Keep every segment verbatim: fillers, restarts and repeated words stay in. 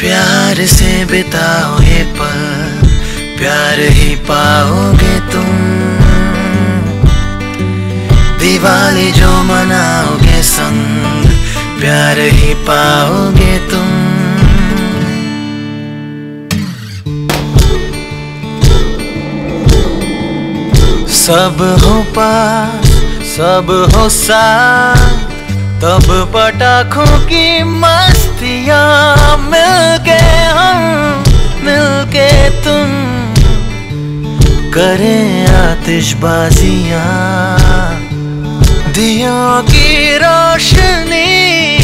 प्यार से बिताओ ये पल, प्यार ही पाओगे तुम। दिवाली जो मनाओगे संग, प्यार ही पाओगे तुम। सब हो पास, सब हो साथ, तब पटाखों की मस्तियाँ, मिलके हम मिलके तुम, करें आतिशबाजियाँ। दियों की रोशनी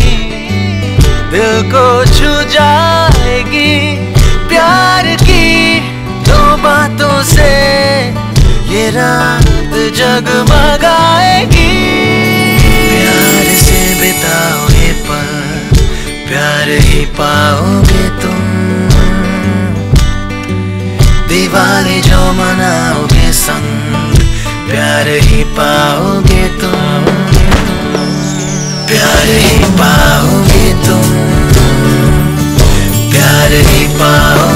दिल को छू जाएगी, प्यार की दो बातों से ये रात जगमगाएगी। प्यार से बिताओ ये पल, प्यार ही पाओगे तुम। दिवाली जो मनाओगे संग, प्यार ही पाओगे तुम। प्यार ही पाओगे तुम, प्यार ही पाओ